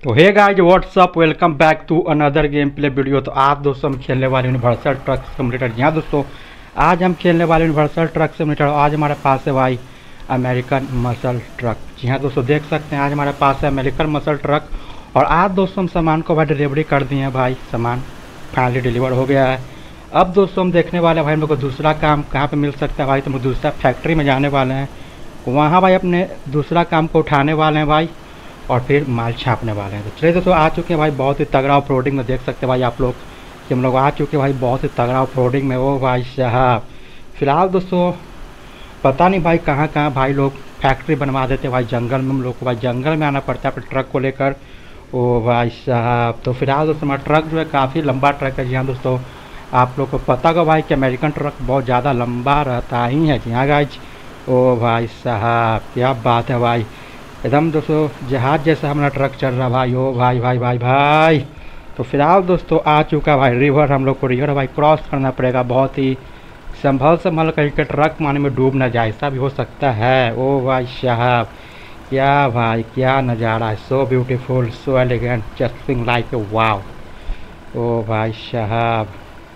तो hey guys what's up, welcome back to another gameplay video. तो आज दोस्तों हम खेलने वाले यूनिवर्सल ट्रक सिमुलेटर। यहाँ दोस्तों आज हम खेलने वाले यूनिवर्सल ट्रक सिमुलेटर। आज हमारे पास है भाई अमेरिकन मसल ट्रक। जी हाँ दोस्तों, देख सकते हैं आज हमारे पास है अमेरिकन मसल ट्रक। और आज दोस्तों हम सामान को भाई डिलीवरी कर दिए हैं। भाई सामान फाइनली डिलीवर हो गया है। अब दोस्तों हम देखने वाले हैं भाई हम लोग को दूसरा काम कहाँ पर मिल सकता है। भाई तो हम दूसरा फैक्ट्री में जाने वाले हैं, वहाँ भाई अपने दूसरा काम को उठाने वाले हैं भाई, और फिर माल छापने वाले हैं। तो चलिए दोस्तों आ चुके हैं भाई बहुत ही तगड़ा ऑफ रोडिंग में। देख सकते हैं भाई आप लोग कि हम लोग आ चुके हैं भाई बहुत ही तगड़ा ऑफ रोडिंग में। वो भाई साहब फिलहाल दोस्तों पता नहीं भाई कहाँ कहाँ भाई लोग फैक्ट्री बनवा देते हैं भाई। जंगल में हम लोग को भाई जंगल में आना पड़ता है अपने ट्रक को लेकर। ओ भाई साहब तो फिलहाल दोस्तों हमारा ट्रक जो है काफ़ी लंबा ट्रक है। जी हाँ दोस्तों, आप लोग को पता होगा भाई कि अमेरिकन ट्रक बहुत ज़्यादा लंबा रहता ही है। जी हाँ गाइज, ओ भाई साहब क्या बात है भाई, एकदम दोस्तों जहाज जैसा हमारा ट्रक चल रहा भाई। ओ भाई भाई भाई भाई तो फिलहाल दोस्तों आ चुका भाई रिवर। हम लोग को रिवर भाई क्रॉस करना पड़ेगा बहुत ही संभल कहीं के ट्रक पानी में डूब ना जाए, ऐसा भी हो सकता है। ओ भाई साहब क्या भाई क्या नज़ारा है, so beautiful, so elegant, justing like a wow. ओ भाई साहब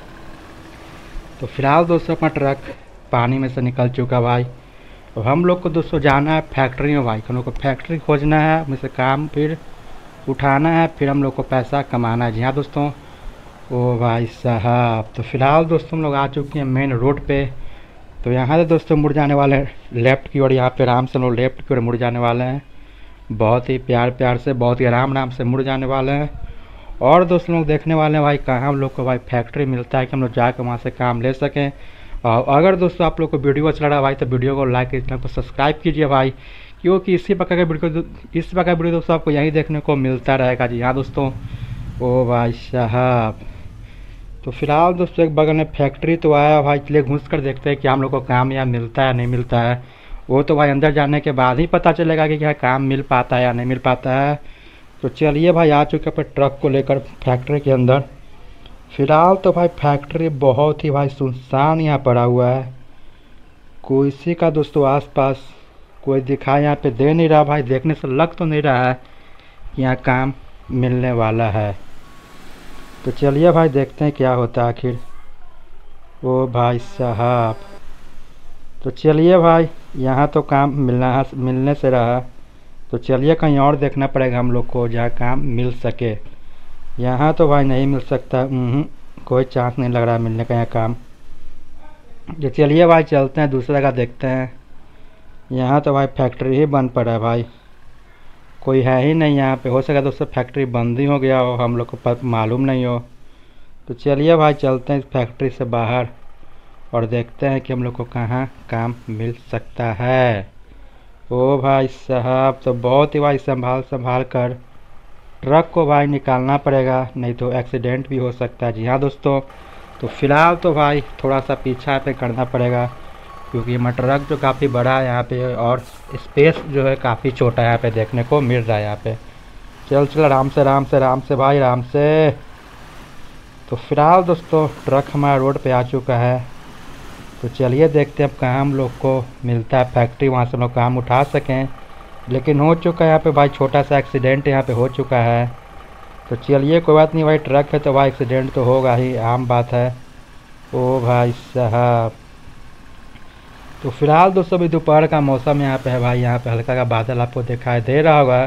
तो फिलहाल दोस्तों अपना ट्रक पानी में से निकल चुका भाई। तो हम लोग को दोस्तों जाना है फैक्ट्री में भाई। हम लोग को फैक्ट्री खोजना है, मुझसे काम फिर उठाना है, फिर हम लोग को पैसा कमाना है। जी हाँ दोस्तों, ओ भाई साहब तो फिलहाल दोस्तों हम लोग आ चुके हैं मेन रोड पे। तो यहाँ से दोस्तों मुड़ जाने वाले हैं लेफ़्ट की ओर। यहाँ पे आराम से हम लोग लेफ़्ट की ओर मुड़ जाने वाले हैं, बहुत ही प्यार से, बहुत ही आराम से मुड़ जाने वाले हैं। और दोस्तों लोग देखने वाले हैं भाई कहाँ हम लोग को भाई फैक्ट्री मिलता है कि हम लोग जाकर वहाँ से काम ले सकें। और अगर दोस्तों आप लोग को वीडियो अच्छा लगा भाई तो वीडियो को लाइक, चैनल को सब्सक्राइब कीजिए भाई, क्योंकि इस प्रकार का वीडियो दोस्तों आपको यहीं देखने को मिलता रहेगा। जी हाँ दोस्तों, ओ भाई साहब तो फिलहाल दोस्तों एक बगल में फैक्ट्री तो आया भाई, चलिए घुस कर देखते हैं कि हम लोग को काम यहाँ मिलता है नहीं मिलता है। वो तो भाई अंदर जाने के बाद ही पता चलेगा कि क्या काम मिल पाता है या नहीं मिल पाता है। तो चलिए भाई आ चुके अपने ट्रक को लेकर फैक्ट्री के अंदर। फिलहाल तो भाई फैक्ट्री बहुत ही भाई सुनसान यहाँ पड़ा हुआ है, कोई इसी का दोस्तों आसपास कोई दिखाई यहाँ पे दे नहीं रहा भाई। देखने से लग तो नहीं रहा है कि यहाँ काम मिलने वाला है। तो चलिए भाई देखते हैं क्या होता है आखिर। ओ भाई साहब तो चलिए भाई यहाँ तो काम मिलने से रहा, तो चलिए कहीं और देखना पड़ेगा हम लोग को जहाँ काम मिल सके। यहाँ तो भाई नहीं मिल सकता, कोई चांस नहीं लग रहा है मिलने का यहाँ काम। तो चलिए भाई चलते हैं दूसरा का देखते हैं। यहाँ तो भाई फैक्ट्री ही बंद पड़ा है भाई, कोई है ही नहीं यहाँ पे। हो सका दोस्तों फैक्ट्री बंद ही हो गया हो, हम लोग को मालूम नहीं हो। तो चलिए भाई चलते हैं इस फैक्ट्री से बाहर और देखते हैं कि हम लोग को कहाँ काम मिल सकता है। ओ भाई साहब तो बहुत ही भाई संभाल कर ट्रक को भाई निकालना पड़ेगा, नहीं तो एक्सीडेंट भी हो सकता है। जी हाँ दोस्तों, तो फिलहाल तो भाई थोड़ा सा पीछा पे करना पड़ेगा, क्योंकि हमारा ट्रक जो काफ़ी बड़ा है यहाँ पे, और स्पेस जो है काफ़ी छोटा है यहाँ पे देखने को मिल रहा है यहाँ पे। चल आराम से भाई आराम से। तो फिलहाल दोस्तों ट्रक हमारा रोड पे आ चुका है। तो चलिए देखते हैं अब कहाँ हम लोग को मिलता है फैक्ट्री, वहाँ से हम लोग काम उठा सकें। लेकिन हो चुका है यहाँ पे भाई छोटा सा एक्सीडेंट यहाँ पे हो चुका है। तो चलिए कोई बात नहीं भाई, ट्रक है तो भाई एक्सीडेंट तो होगा ही, आम बात है। ओ भाई साहब तो फिलहाल दोस्तों अभी दोपहर का मौसम यहाँ पे है भाई, यहाँ पे हल्का का बादल आपको दिखाई दे रहा होगा।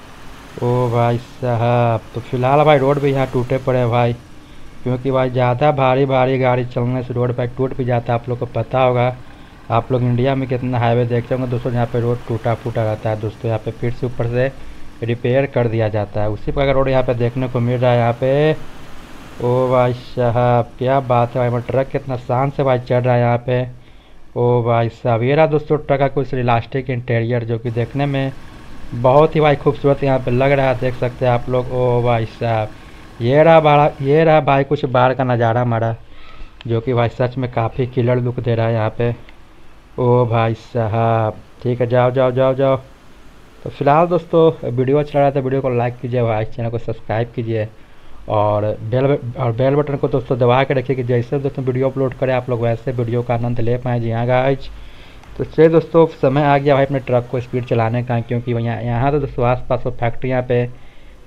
ओ भाई साहब तो फिलहाल भाई रोड भी यहाँ टूटे पड़े हैं भाई, क्योंकि भाई ज़्यादा भारी गाड़ी चलने से रोड पर टूट भी जाता है। आप लोग को पता होगा, आप लोग इंडिया में कितना हाईवे देखते होंगे दोस्तों, यहाँ पे रोड टूटा फूटा रहता है दोस्तों, यहाँ पे फिर से ऊपर से रिपेयर कर दिया जाता है। उसी प्रकार रोड यहाँ पे देखने को मिल रहा है यहाँ पे। ओ भाई साहब क्या बात है भाई, ट्रक कितना शान से भाई चल रहा है यहाँ पे। ओ भाई साहब ये रहा दोस्तों ट्रक का कुछ इलास्टिक इंटीरियर, जो कि देखने में बहुत ही भाई खूबसूरत यहाँ पे लग रहा है, देख सकते हैं आप लोग। ओ भाई साहब ये रहा भाई कुछ बाहर का नज़ारा हमारा, जो कि भाई सच में काफ़ी किलर लुक दे रहा है यहाँ पे। ओ भाई साहब ठीक है, जाओ। तो फिलहाल दोस्तों वीडियो अच्छा लगा तो वीडियो को लाइक कीजिए भाई, चैनल को सब्सक्राइब कीजिए, और बेल बटन को दोस्तों दबा के रखिए कि जैसे दोस्तों वीडियो अपलोड करें आप लोग वैसे वीडियो का आनंद ले पाएँ। जी हाँ गाइज, तो चलिए दोस्तों समय आ गया भाई अपने ट्रक को स्पीड चलाने का, क्योंकि यहाँ तो दोस्तों आस पास फैक्ट्रियाँ पे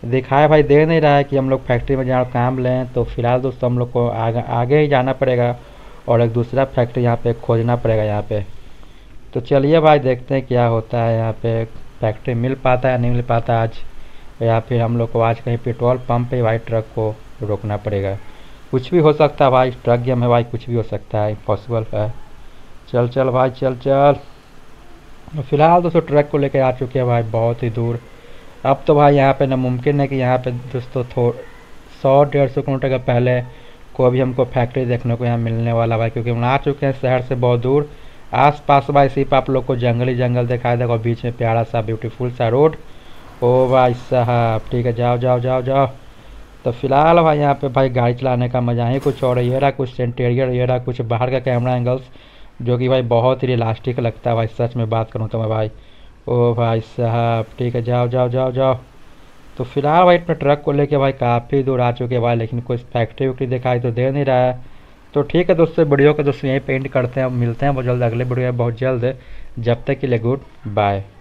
दिखाया भाई दे नहीं रहा है कि हम लोग फैक्ट्री में जहाँ काम लें। तो फिलहाल दोस्तों हम लोग को आगे ही जाना पड़ेगा और एक दूसरा फैक्ट्री यहाँ पे खोजना पड़ेगा यहाँ पे। तो चलिए भाई देखते हैं क्या होता है यहाँ पे, फैक्ट्री मिल पाता है या नहीं मिल पाता आज, या फिर हम लोग को आज कहीं पेट्रोल पंप पे भाई ट्रक को रोकना पड़ेगा। कुछ भी हो सकता है भाई, ट्रक गेम है भाई, कुछ भी हो सकता है, इम्पॉसिबल है। चल चल भाई चल चल। फिलहाल दोस्तों ट्रक को लेकर आ चुके हैं भाई बहुत ही दूर। अब तो भाई यहाँ पे नामुमकिन है कि यहाँ पे दोस्तों 100-150 किलोमीटर का पहले को भी हमको फैक्ट्री देखने को यहाँ मिलने वाला भाई, क्योंकि हम आ चुके हैं शहर से बहुत दूर। आस पास भाई सिर्फ आप लोग को जंगली जंगल दिखाई देगा और बीच में प्यारा सा ब्यूटीफुल सा रोड। ओ भाई साहब ठीक है, जाओ जाओ जाओ जाओ। तो फिलहाल भाई यहाँ पे भाई गाड़ी चलाने का मजा ही कुछ और है। ये रहा कुछ इंटीरियर, ये रहा कुछ बाहर का कैमरा एंगल्स, जो कि भाई बहुत ही रियलिस्टिक लगता है भाई, सच में बात करूँ तो मैं भाई। ओ भाई साहब ठीक है, जाओ जाओ जाओ जाओ। तो फिलहाल भाई अपने ट्रक को लेके भाई काफ़ी दूर आ चुके हैं भाई, लेकिन कोई फैक्ट्री वैक्ट्री दिखाई तो दे नहीं रहा है। तो ठीक है दोस्तों, वीडियो को दोस्तों यहीं पे एंड करते हैं, मिलते हैं बहुत जल्द अगले वीडियो में बहुत जल्द। जब तक के लिए गुड बाय।